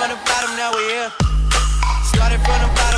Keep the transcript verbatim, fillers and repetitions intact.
from the bottom, now we here. Started from the bottom.